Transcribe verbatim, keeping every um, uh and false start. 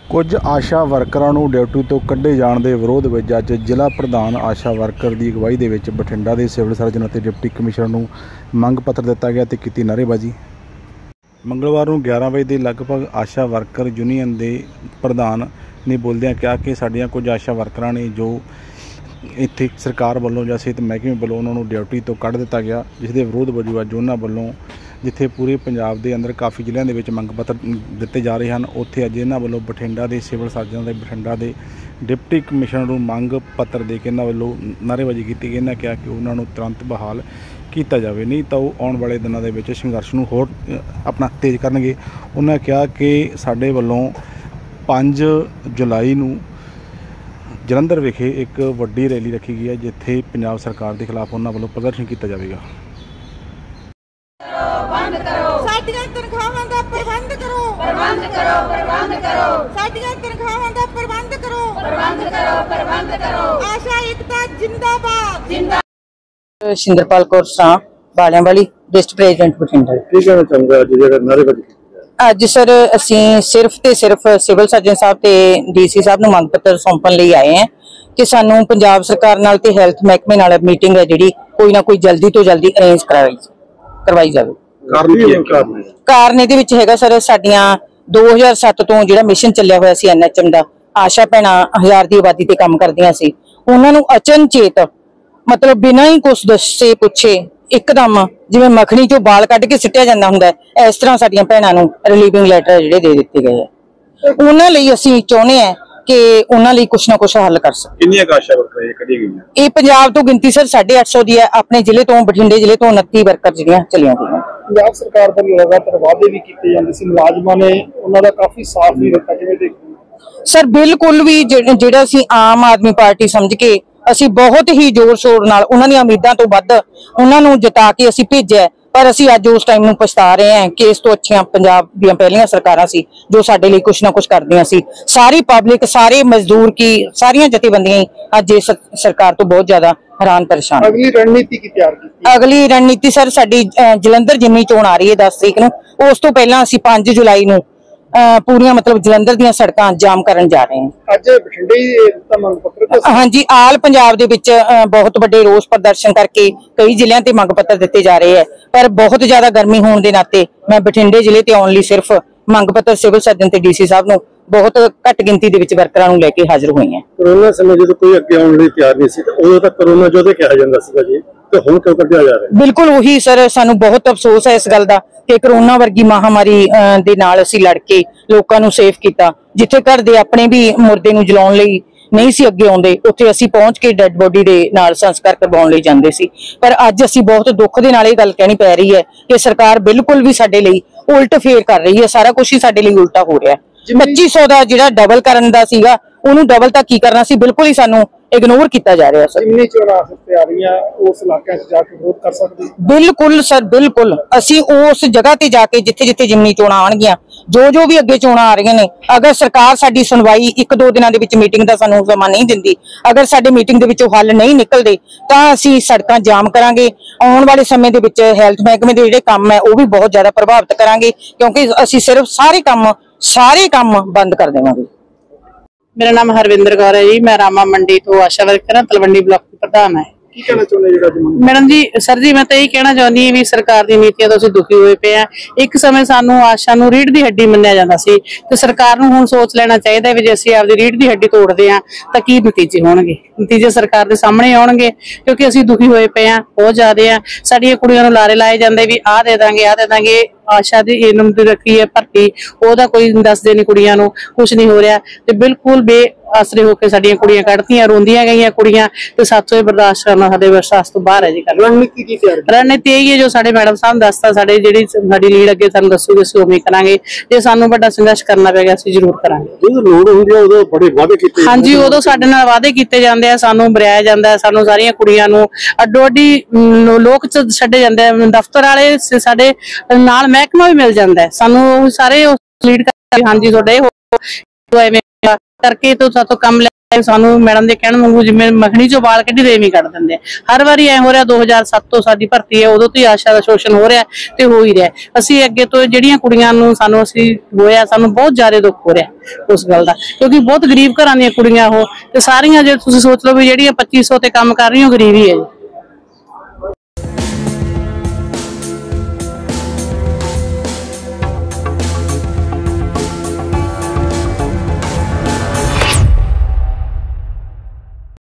ਕੁਝ ਆਸ਼ਾ ਵਰਕਰਾਂ ਨੂੰ ਡਿਊਟੀ ਤੋਂ ਕੱਢੇ ਜਾਣ ਦੇ ਵਿਰੋਧ ਵਿੱਚ ਅੱਜ ਜ਼ਿਲ੍ਹਾ ਪ੍ਰਧਾਨ ਆਸ਼ਾ ਵਰਕਰ ਦੀ ਅਗਵਾਈ ਦੇ ਵਿੱਚ ਬਠਿੰਡਾ ਦੇ ਸਿਵਲ ਸਰਜਨ ਅਤੇ ਡਿਪਟੀ ਕਮਿਸ਼ਨਰ ਨੂੰ ਮੰਗ ਪੱਤਰ ਦਿੱਤਾ ਗਿਆ ਤੇ ਕੀਤੀ ਨਾਅਰੇਬਾਜ਼ੀ। ਮੰਗਲਵਾਰ ਨੂੰ ਗਿਆਰਾਂ ਵਜੇ ਦੇ ਲਗਭਗ ਆਸ਼ਾ ਵਰਕਰ ਯੂਨੀਅਨ ਦੇ ਪ੍ਰਧਾਨ ਨੇ ਬੋਲਦਿਆਂ ਕਿਹਾ ਕਿ ਸਾਡੀਆਂ ਕੁਝ ਆਸ਼ਾ ਵਰਕਰਾਂ ਨੇ ਜੋ ਇੱਥੇ ਸਰਕਾਰ ਵੱਲੋਂ ਜਾਂ ਸਿਹਤ ਮਹਿਕਮੇ ਵੱਲੋਂ ਉਹਨਾਂ ਨੂੰ ਡਿਊਟੀ ਤੋਂ ਕੱਢ ਦਿੱਤਾ ਗਿਆ, ਜਿਸ ਦੇ ਵਿਰੋਧ ਵਜੋਂ ਅੱਜ ਉਹਨਾਂ ਵੱਲੋਂ ਜਿੱਥੇ ਪੂਰੇ ਪੰਜਾਬ ਦੇ ਅੰਦਰ ਕਾਫੀ ਜ਼ਿਲ੍ਹਿਆਂ ਦੇ ਵਿੱਚ ਮੰਗ ਪੱਤਰ ਦਿੱਤੇ ਜਾ ਰਹੇ ਹਨ, ਉੱਥੇ ਅੱਜ ਇਹਨਾਂ ਵੱਲੋਂ ਬਠਿੰਡਾ ਦੇ ਸਿਵਲ ਸਰਜਨ ਦੇ ਬਠਿੰਡਾ ਦੇ ਡਿਪਟੀ ਕਮਿਸ਼ਨਰ ਨੂੰ ਮੰਗ ਪੱਤਰ ਦੇ ਕੇ ਇਹਨਾਂ ਵੱਲੋਂ ਨਾਅਰੇਬਾਜ਼ੀ ਕੀਤੀ ਗਈ। ਇਹਨਾਂ ਕਿਹਾ ਕਿ ਉਹਨਾਂ ਨੂੰ ਤੁਰੰਤ ਬਹਾਲ ਕੀਤਾ ਜਾਵੇ, ਨਹੀਂ ਤਾਂ ਉਹ ਆਉਣ ਵਾਲੇ ਦਿਨਾਂ ਦੇ ਵਿੱਚ ਸੰਘਰਸ਼ ਨੂੰ ਹੋਰ ਆਪਣਾ ਤੇਜ਼ ਕਰਨਗੇ। ਉਹਨਾਂ ਕਿਹਾ ਕਿ ਸਾਡੇ ਵੱਲੋਂ ਪੰਜ ਜੁਲਾਈ ਨੂੰ ਜਲੰਧਰ ਵਿਖੇ ਇੱਕ ਵੱਡੀ ਰੈਲੀ ਰੱਖੀ ਗਈ ਹੈ, ਜਿੱਥੇ ਪੰਜਾਬ ਸਰਕਾਰ ਦੇ ਖਿਲਾਫ ਉਹਨਾਂ ਵੱਲੋਂ ਪ੍ਰਦਰਸ਼ਨ ਕੀਤਾ ਜਾਵੇਗਾ। ਬੰਦ ਕਰੋ ਸਾਡੀਆਂ ਤਨਖਾਹਾਂ ਦਾ ਪ੍ਰਬੰਧ ਕਰੋ ਪ੍ਰਬੰਧ ਕਰੋ ਪ੍ਰਬੰਧ ਕਰੋ ਸਾਡੀਆਂ ਤਨਖਾਹਾਂ ਦਾ ਪ੍ਰਬੰਧ ਕਰੋ ਪ੍ਰਬੰਧ ਕਰੋ ਪ੍ਰਬੰਧ ਕਰੋ ਆਸ਼ਾ ਏਕਤਾ ਜਿੰਦਾਬਾਦ ਜਿੰਦਾਬਾਦ। ਸ਼ਿੰਦਰਪਾਲ ਕੌਰ ਸਾਂ ਬਾਲਿਆਂ ਵਾਲੀ ਡਿਸਟ੍ਰਿਕਟ ਪ੍ਰੈਜ਼ੀਡੈਂਟ ਬਠਿੰਡਾ। ਕੀ ਕਹਿਣਾ ਚਾਹੁੰਦਾ ਅੱਜ ਜਿਹੜਾ ਨਾਅਰੇਬਾਜ਼ੀ ਅੱਜ ਸਰ ਅਸੀਂ ਸਿਰਫ ਤੇ ਸਿਰਫ ਸਿਵਲ ਸਰਜਨ ਸਾਹਿਬ ਤੇ ਡੀਸੀ ਸਾਹਿਬ ਨੂੰ ਮੰਗ ਪੱਤਰ ਸੌਂਪਣ ਲਈ ਆਏ ਹਾਂ ਕਿ ਸਾਨੂੰ ਪੰਜਾਬ ਸਰਕਾਰ ਨਾਲ ਤੇ ਹੈਲਥ ਮਹਿਕਮੇ ਨਾਲ ਮੀਟਿੰਗ ਹੈ ਜਿਹੜੀ ਕੋਈ ਨਾ ਕੋਈ ਜਲਦੀ ਤੋਂ ਜਲਦੀ ਅਰੇਂਜ ਕਰਵਾਈ ਕਰਵਾਈ ਜਾਵੇ। ਕਾਰਨ ਇਹਦੇ ਵਿੱਚ ਹੈਗਾ ਸਰ ਸਾਡੀਆਂ ਦੋ ਹਜ਼ਾਰ ਸੱਤ ਤੋਂ ਜਿਹੜਾ ਮਿਸ਼ਨ ਚੱਲਿਆ ਹੋਇਆ ਸੀ ਐਨ ਐਚ ਐਮ ਦਾ, ਆਸ਼ਾ ਭੈਣਾਂ ਹਜ਼ਾਰ ਦੀ ਆਬਾਦੀ ਤੇ ਕੰਮ ਕਰਦੀਆਂ ਸੀ, ਉਹਨਾਂ ਨੂੰ ਅਚਨਚੇਤ ਮਤਲਬ ਬਿਨਾਂ ਹੀ ਕੁਛ ਦੱਸੇ ਪੁੱਛੇ ਇੱਕਦਮ ਜਿਵੇਂ ਮੱਖਣੀ ਚੋਂ ਬਾਲ ਕੱਢ ਕੇ ਸਿੱਟਿਆ ਜਾਂਦਾ ਹੁੰਦਾ, ਇਸ ਤਰ੍ਹਾਂ ਸਾਡੀਆਂ ਭੈਣਾਂ ਨੂੰ ਰਿਲੀਵਿੰਗ ਲੈਟਰ ਜਿਹੜੇ ਦੇ ਦਿੱਤੇ ਗਏ ਆ। ਉਹਨਾਂ ਲਈ ਅਸੀਂ ਚਾਹੁੰਦੇ ਹਾਂ ਕਿ ਉਹਨਾਂ ਲਈ ਕੁਛ ਨਾ ਕੁਛ ਹੱਲ ਕਰ ਸਕਣ। ਕਿੰਨੀਆਂ ਆਸ਼ਾ ਵਰਕਰ ਇਹ ਕੱਢੀਆਂ ਗਈਆਂ? ਇਹ ਪੰਜਾਬ ਤੋਂ ਗਿਣਤੀ ਸਰ ਸਾਢੇ ਅੱਠ ਸੌ ਦੀ ਹੈ। ਆਪਣੇ ਜ਼ਿਲ੍ਹੇ ਤੋਂ ਬਠਿੰਡੇ ਜ਼ਿਲ੍ਹੇ ਤੋਂ ਉਨੱਤੀ ਵਰਕਰ ਜਿਹੜੀਆਂ ਚਲੀਆਂ ਗਈਆਂ। ਪੰਜਾਬ ਸਰਕਾਰ ਵੱਲੋਂ ਲਗਾਤਾਰ ਵਾਅਦੇ ਵੀ ਕੀਤੇ ਜਾਂਦੇ ਸੀ, ਮੁਲਾਜ਼ਮਾਂ ਨੇ ਉਹਨਾਂ ਦਾ ਕਾਫੀ ਸਾਥ ਨਹੀਂ ਦਿੱਤਾ, ਕਿਵੇਂ ਦੇਖਦੇ ਸਰ? ਬਿਲਕੁਲ ਵੀ ਜਿਹੜਾ ਅਸੀਂ ਆਮ ਆਦਮੀ ਪਾਰਟੀ ਸਮਝ ਕੇ ਅਸੀਂ ਬਹੁਤ ਹੀ ਜ਼ੋਰ ਸ਼ੋਰ ਨਾਲ ਉਹਨਾਂ ਦੀਆਂ ਉਮੀਦਾਂ ਤੋਂ ਵੱਧ ਉਹਨਾਂ ਨੂੰ ਜਿਤਾ ਕੇ ਅਸੀਂ ਭੇਜਿਆ, ਪਰ ਅਸੀਂ ਅੱਜ ਉਸ ਟਾਈਮ ਨੂੰ ਪਛਤਾ ਰਹੇ ਹਾਂ ਕਿ ਇਸ ਤੋਂ ਅੱਛੀਆਂ ਪੰਜਾਬ ਦੀਆਂ ਪਹਿਲੀਆਂ ਸਰਕਾਰਾਂ ਸੀ ਜੋ ਸਾਡੇ ਲਈ ਕੁਛ ਨਾ ਕੁਛ ਕਰਦੀਆਂ ਸੀ। ਸਾਰੀ ਪਬਲਿਕ, ਸਾਰੇ ਮਜ਼ਦੂਰ ਕੀ ਸਾਰੀਆਂ ਜਥੇਬੰਦੀਆਂ ਅੱਜ ਇਸ ਸਰਕਾਰ ਤੋਂ ਬਹੁਤ ਜ਼ਿਆਦਾ ਹੈਰਾਨ ਪਰੇਸ਼ਾਨ। ਅਗਲੀ ਰਣਨੀਤੀ ਕੀ ਤਿਆਰ ਕੀਤੀ? ਅਗਲੀ ਰਣਨੀਤੀ ਸਰ ਸਾਡੀ ਜਲੰਧਰ ਜਿਮਨੀ ਚੋਣ ਆ ਰਹੀ ਹੈ ਦਸ ਤਰੀਕ ਨੂੰ, ਉਸ ਤੋਂ ਪਹਿਲਾਂ ਅਸੀਂ ਪੰਜ ਜੁਲਾਈ ਨੂੰ ਪੂਰੀਆਂ ਮਤਲਬ ਜਲੰਧਰ ਦੀਆਂ ਸੜਕਾਂ ਜਾਮ ਕਰਨ ਜਾ ਰਹੇ ਹਾਂ। ਅੱਜ ਬਠਿੰਡੇ ਹੀ ਦਿੱਤਾ ਮੰਗ ਪੱਤਰ? ਹਾਂਜੀ, ਆਲ ਪੰਜਾਬ ਦੇ ਵਿੱਚ ਬਹੁਤ ਵੱਡੇ ਰੋਸ ਪ੍ਰਦਰਸ਼ਨ ਕਰਕੇ ਕਈ ਜ਼ਿਲ੍ਹਿਆਂ ਤੇ ਮੰਗ ਪੱਤਰ ਦਿੱਤੇ ਜਾ ਰਹੇ ਹੈ, ਪਰ ਬਹੁਤ ਜ਼ਿਆਦਾ ਗਰਮੀ ਹੋਣ ਦੇ ਨਾਤੇ ਮੈਂ ਬਠਿੰਡੇ ਜ਼ਿਲ੍ਹੇ ਤੇ ਆਉਣ ਲਈ ਸਿਰਫ ਮੰਗ ਪੱਤਰ ਸਿਵਲ ਸਰਜਨ ਤੇ ਡੀਸੀ ਸਾਹਿਬ ਨੂੰ ਬਹੁਤ ਘੱਟ ਗਿਣਤੀ ਦੇ ਵਿੱਚ ਵਰਕਰਾਂ ਨੂੰ ਲੈ ਕੇ ਹਾਜ਼ਰ ਹੋਈ ਹਾਂ। ਕਰੋਨਾ ਸਮੇਂ ਜਦੋਂ ਕੋਈ ਅੱਗੇ ਆਉਣ ਲਈ ਤਿਆਰ ਨਹੀਂ ਸੀ, ਉਦੋਂ ਤੱਕ ਕਰੋਨਾ ਜੋਧੇ ਕਿਹਾ ਜਾਂਦਾ ਸੀਗਾ ਜੀ, ਤੇ ਹੁਣ ਕਿਉਂ ਕੱਢਿਆ ਜਾ ਰਿਹਾ? ਬਿਲਕੁਲ ਉਹੀ ਸਰ, ਸਾਨੂੰ ਬਹੁਤ ਅਫਸੋਸ ਹੈ ਇਸ ਗੱਲ ਦਾ ਕਿ ਕਰੋਨਾ ਵਰਗੀ ਮਹਾਮਾਰੀ ਦੇ ਨਾਲ ਅਸੀਂ ਲੜ ਕੇ ਲੋਕਾਂ ਨੂੰ ਸੇਫ ਕੀਤਾ। ਜਿੱਥੇ ਘਰ ਦੇ ਆਪਣੇ ਵੀ ਮੁਰਦੇ ਨੂੰ ਜਲਾਉਣ ਲਈ ਨਹੀਂ ਸੀ ਅੱਗੇ ਆਉਂਦੇ, ਉੱਥੇ ਅਸੀਂ ਪਹੁੰਚ ਕੇ ਡੈੱਡ ਬੋਡੀ ਦੇ ਨਾਲ ਸੰਸਕਾਰ ਕਰਵਾਉਣ ਲਈ ਜਾਂਦੇ ਸੀ। ਪਰ ਅੱਜ ਅਸੀਂ ਬਹੁਤ ਦੁੱਖ ਦੇ ਨਾਲ ਇਹ ਗੱਲ ਕਹਿਣੀ ਪੈ ਰਹੀ ਹੈ ਕਿ ਸਰਕਾਰ ਬਿਲਕੁਲ ਵੀ ਸਾਡੇ ਲਈ ਉਲਟ ਫੇਰ ਕਰ ਰਹੀ ਹੈ, ਸਾਰਾ ਕੁਝ ਹੀ ਸਾਡੇ ਲਈ ਉਲਟਾ ਹੋ ਰਿਹਾ। ਪੱਚੀ ਸੌ ਦਾ ਜਿਹੜਾ ਡਬਲ ਕਰਨ ਦਾ ਸੀਗਾ, ਉਹਨੂੰ ਡਬਲ ਤਾਂ ਕੀ ਕਰਨਾ ਸੀ, ਬਿਲਕੁਲ ਹੀ ਸਾਨੂੰ ਇਗਨੋਰ ਕੀਤਾ ਜਾ ਰਿਹਾ ਸਰ। ਜਿਮਨੀ ਚੋਣਾਂ ਤੇ ਆ ਰਹੀਆਂ, ਉਸ ਇਲਾਕਿਆਂ 'ਚ ਜਾ ਕੇ ਵਿਰੋਧ ਕਰ ਸਕਦੇ? ਬਿਲਕੁਲ ਸਰ, ਬਿਲਕੁਲ ਅਸੀਂ ਉਸ ਜਗ੍ਹਾ ਤੇ ਜਾ ਕੇ ਜਿੱਥੇ ਜਿੱਥੇ ਜਿਮਨੀ ਚੋਣਾਂ ਆਉਣਗੀਆਂ, ਜੋ ਜੋ ਵੀ ਅੱਗੇ ਚੋਣਾਂ ਆ ਰਹੀਆਂ ਨੇ, ਅਗਰ ਸਰਕਾਰ ਸਾਡੀ ਸੁਣਵਾਈ ਇੱਕ ਦੋ ਦਿਨਾਂ ਦੇ ਵਿੱਚ ਮੀਟਿੰਗ ਦਾ ਸਾਨੂੰ ਸਮਾਂ ਨਹੀਂ ਦਿੰਦੀ, ਅਗਰ ਸਾਡੇ ਮੀਟਿੰਗ ਦੇ ਵਿੱਚੋਂ ਹੱਲ ਨਹੀਂ ਨਿਕਲਦੇ, ਤਾਂ ਅਸੀਂ ਸੜਕਾਂ ਜਾਮ ਕਰਾਂਗੇ। ਆਉਣ ਵਾਲੇ ਸਮੇਂ ਦੇ ਵਿੱਚ ਹੈਲਥ ਮਹਿਕਮੇ ਦੇ ਜਿਹੜੇ ਕੰਮ ਹੈ ਉਹ ਵੀ ਬਹੁਤ ਜ਼ਿਆਦਾ ਪ੍ਰਭਾਵਿਤ ਕਰਾਂਗੇ, ਕਿਉਂਕਿ ਅਸੀਂ ਸਿਰਫ ਸਾਰੇ ਕੰਮ ਸਾਰੇ ਕੰਮ ਬੰਦ ਕਰ ਦੇਵਾਂਗੇ। मेरा नाम हरविंदर कौर है जी, मैं रामा मंडी तो आशा वर्कर हाँ, तलवंडी ब्लॉक की प्रधान है। ਕੀ ਕਹਿਣਾ ਚਾਹੁੰਦੇ ਜਿਹੜਾ मैडम जी सर जी मैं तो यही कहना चाहती ਹਾਂ ਵੀ ਸਰਕਾਰ ਦੀ ਨੀਤੀਆਂ ਤੋਂ ਅਸੀਂ ਦੁਖੀ ਹੋਏ ਪਏ ਆ। ਇੱਕ ਸਮੇਂ ਸਾਨੂੰ ਆਸ਼ਾ ਨੂੰ ਰੀੜ ਦੀ ਹੱਡੀ ਮੰਨਿਆ ਜਾਂਦਾ ਸੀ, ਤੇ ਸਰਕਾਰ ਨੂੰ ਹੁਣ ਸੋਚ ਲੈਣਾ ਚਾਹੀਦਾ ਵੀ ਜੇ ਅਸੀਂ ਆਪਦੀ ਰੀੜ ਦੀ ਹੱਡੀ ਤੋੜਦੇ ਆ ਤਾਂ ਕੀ ਨਤੀਜੇ ਹੋਣਗੇ। ਨਤੀਜੇ ਸਰਕਾਰ ਦੇ ਸਾਹਮਣੇ ਆਉਣਗੇ, ਕਿਉਂਕਿ ਅਸੀਂ ਦੁਖੀ ਹੋਏ ਪਏ ਆ ਬਹੁਤ ਜ਼ਿਆਦਾ ਆ। ਸਾਡੀਆਂ ਕੁੜੀਆਂ ਨੂੰ ਲਾਰੇ ਲਾਏ ਜਾਂਦੇ ਵੀ ਆਹ ਦੇ ਦਾਂਗੇ ਆਹ ਦੇ ਦਾਂਗੇ, ਆਸ਼ਾ ਦੀ ਇਨਮ ਦੀ ਰੱਖੀ ਹੈ ਭਰਤੀ, ਉਹਦਾ ਕੋਈ ਦੱਸਦੇ ਨਹੀਂ ਕੁੜੀਆਂ ਨੂੰ, ਕੁਛ ਨਹੀਂ ਹੋ ਰਿਹਾ। ਤੇ ਬਿਲਕੁਲ ਬੇ ਆਸਰੇ ਹੋ ਕੇ ਸਾਡੀਆਂ ਕੁੜੀਆਂ ਕੱਢਤੀਆਂ, ਰੋਂਦੀਆਂ ਗਈਆਂ ਕੁੜੀਆਂ, ਤੇ ਸਾਥੋਂ ਇਹ ਬਰਦਾਸ਼ਤ ਕਰਨਾ ਸਾਡੇ ਵਿਸ਼ਵਾਸ ਤੋਂ ਬਾਹਰ ਹੈ ਜੀ। ਰਣਨੀਤੀ ਕੀ ਤਿਆਰ? ਰਣਨੀਤੀ ਇਹੀ ਹੈ ਜੋ ਸਾਡੇ ਮੈਡਮ ਸਾਹਿਬ ਦੱਸਤਾ, ਸਾਡੇ ਜਿਹੜੀ ਸਾਡੀ ਲੀਡ ਅੱਗੇ ਸਾਨੂੰ ਦੱਸੂਗੇ ਅਸੀਂ ਉਵੇਂ ਕਰਾਂਗੇ। ਜੇ ਸਾਨੂੰ ਵੱਡਾ ਸੰਘਰਸ਼ ਕਰਨਾ ਪੈ ਗਿਆ ਅਸੀਂ ਜ਼ਰੂਰ ਕਰਾਂਗੇ। ਜਦੋਂ ਲੋੜ ਹੁੰਦੀ ਹੈ ਉਦੋਂ ਬੜੇ ਵਾਅਦੇ ਕੀਤੇ? ਹਾਂਜੀ, ਉਦੋਂ ਸਾਡੇ ਨਾਲ ਵਾਅਦੇ ਕੀਤੇ ਜਾਂਦੇ ਆ, ਸਾਨੂੰ ਬਰਿਆਇਆ ਜਾਂਦਾ, ਸਾਨੂੰ ਸਾਰੀਆਂ ਕੁੜੀਆਂ ਨੂੰ ਅੱਡੋ ਅੱਡੀ ਲੋਕ ਛੱਡੇ ਜਾਂਦੇ ਆ, ਦਫ਼ਤਰ ਵਾਲੇ ਸਾਡੇ ਨਾਲ ਮਹਿਕਮਾ ਵੀ ਮਿਲ ਜਾਂਦਾ, ਸਾਨੂੰ ਸਾਰੇ ਲੀਡ ਕਰਦੇ। ਹਾਂਜੀ ਤੁਹਾਡੇ ਕਰਕੇ ਤੋਂ ਸਾਤੋਂ ਕੰਮ ਸਾਨੂੰ ਮੈਡਮ ਦੇ ਕਹਿਣ ਵਾਂਗੂ ਜਿਵੇਂ ਮੱਖਣੀ ਚੋਂ ਵਾਲ ਕੱਢੀ ਦੇ ਐਵੇਂ ਕੱਢ ਦਿੰਦੇ ਆ। ਹਰ ਵਾਰੀ ਐ ਹੋ ਰਿਹਾ, ਦੋ ਹਜ਼ਾਰ ਸੱਤ ਤੋਂ ਸਾਡੀ ਭਰਤੀ ਹੈ, ਉਦੋਂ ਤੋਂ ਹੀ ਆਸ਼ਾ ਦਾ ਸ਼ੋਸ਼ਣ ਹੋ ਰਿਹਾ ਤੇ ਹੋ ਹੀ ਰਿਹਾ। ਅਸੀਂ ਅੱਗੇ ਤੋਂ ਜਿਹੜੀਆਂ ਕੁੜੀਆਂ ਨੂੰ ਸਾਨੂੰ ਅਸੀਂ ਹੋਇਆ, ਸਾਨੂੰ ਬਹੁਤ ਜ਼ਿਆਦਾ ਦੁੱਖ ਹੋ ਰਿਹਾ ਉਸ ਗੱਲ ਦਾ, ਕਿਉਂਕਿ ਬਹੁਤ ਗਰੀਬ ਘਰਾਂ ਦੀਆਂ ਕੁੜੀਆਂ ਉਹ ਤੇ ਸਾਰੀਆਂ, ਜੇ ਤੁਸੀਂ ਸੋਚ ਲਓ ਵੀ ਜਿਹੜੀਆਂ ਪੱਚੀ ਸੌ ਤੇ ਕੰਮ ਕਰ ਰਹੀਆਂ, ਗਰੀਬ ਹੀ ਹੈ ਜੀ।